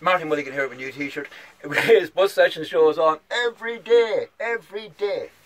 Marty Mulligan here with a new t-shirt. His bus session shows on every day, every day.